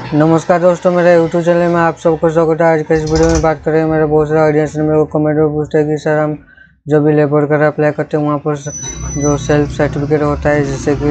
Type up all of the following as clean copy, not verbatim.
नमस्कार दोस्तों, मेरे यूट्यूब चैनल में आप सबको स्वागत है। आज के इस वीडियो में बात करें, मेरे बहुत सारे ऑडियंस ने मेरे को कमेंट में पूछते हैं कि सर हम जो भी लेबर कर अप्लाई करते हैं वहाँ पर जो सेल्फ सर्टिफिकेट होता है, जैसे कि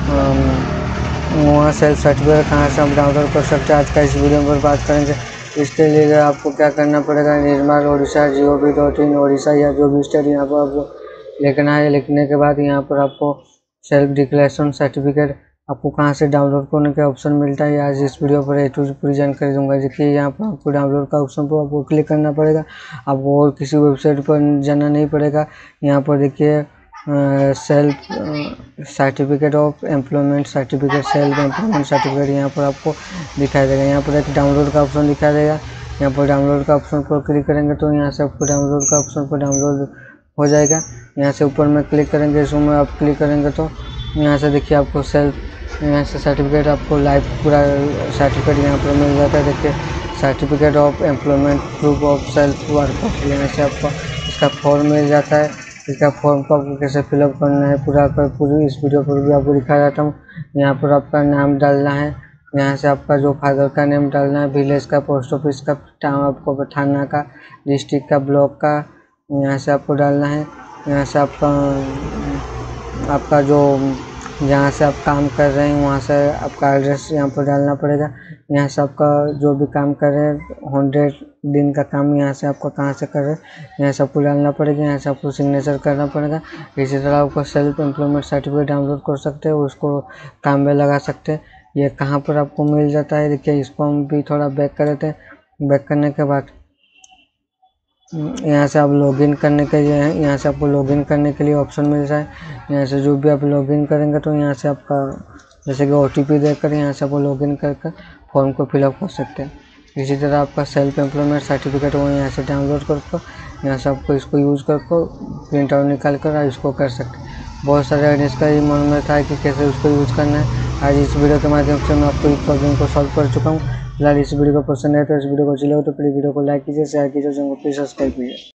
वहाँ सेल्फ सर्टिफिकेट कहाँ से हम डाउनलोड कर सकते हैं। आज का इस वीडियो में बात करेंगे। इसके लिए आपको क्या करना पड़ेगा, निर्माण ओडिशा gov.in ओडिशा या जो भी स्टेट यहाँ पर आपको लिखना है। लिखने के बाद यहाँ पर आपको सेल्फ डिक्लेरेशन सर्टिफिकेट आपको कहाँ से डाउनलोड करने का ऑप्शन मिलता है। आज इस वीडियो पर ए टू पूरी जानकारी दूंगा। देखिए, यहाँ पर आपको डाउनलोड का ऑप्शन पर आपको क्लिक करना पड़ेगा। आपको और किसी वेबसाइट पर जाना नहीं पड़ेगा। यहाँ पर देखिए self certificate of employment certificate, self employment certificate यहाँ पर आपको दिखाई देगा। यहाँ पर एक डाउनलोड का ऑप्शन दिखाई देगा। यहाँ पर डाउनलोड का ऑप्शन पर क्लिक करेंगे तो यहाँ से आपको डाउनलोड का ऑप्शन पर डाउनलोड हो जाएगा। यहाँ से ऊपर में क्लिक करेंगे, इसमें आप क्लिक करेंगे तो यहाँ से देखिए आपको यहाँ से सर्टिफिकेट आपको लाइव पूरा सर्टिफिकेट यहाँ पर मिल जाता है। देखिए, certificate of employment, proof of self work, यहाँ से आपको इसका फॉर्म मिल जाता है। इसका फॉर्म को आपको कैसे फिलअप करना है पूरी इस वीडियो पर भी आपको दिखा जाता हूँ। यहाँ पर आपका नाम डालना है, यहाँ से आपका जो फादर का नेम डालना है, विलेज का, पोस्ट ऑफिस का, टाउन आपको थाना का, डिस्ट्रिक्ट का, ब्लॉक का, यहाँ से आपको डालना है। यहाँ से आपका जो जहाँ से आप काम कर रहे हैं वहाँ से आपका एड्रेस यहाँ पर डालना पड़ेगा। यहाँ से आपका जो भी काम कर रहे हैं 100 दिन का काम यहाँ से आपका कहाँ से कर रहे हैं यहाँ से आपको डालना पड़ेगा। यहाँ से आपको सिग्नेचर करना पड़ेगा। इसी तरह आपको सेल्फ एम्प्लॉयमेंट सर्टिफिकेट डाउनलोड कर सकते हैं, उसको काम में लगा सकते हैं। ये कहाँ पर आपको मिल जाता है, देखिए इसको हम भी थोड़ा बैक कर देते हैं। बैक करने के बाद यहाँ से आप लॉगिन करने के लिए हैं, यहाँ से आपको लॉगिन करने के लिए ऑप्शन मिल रहा है। यहाँ से जो भी आप लॉगिन करेंगे तो यहाँ से आपका जैसे कि OTP देकर यहाँ से आपको लॉगिन कर फॉर्म को फिलअप कर सकते हैं। इसी तरह आपका सेल्फ एम्प्लॉयमेंट सर्टिफिकेट वो यहाँ से डाउनलोड करके यहाँ से आपको इसको यूज़ करके प्रिंट आउट निकाल कर इसको कर सकते हैं। बहुत सारे इसका ये मन में था कि कैसे उसको यूज़ करना है। आज इस वीडियो के माध्यम से मैं आपको इस प्रॉब्लम को सॉल्व कर चुका हूँ। फिलहाल इस वीडियो को पसंद है तो इस वीडियो को अच्छी लगे तो प्लीज़ वीडियो को लाइक कीजिए, शेयर कीजिए, चैनल को प्लीज़ सब्सक्राइब कीजिए।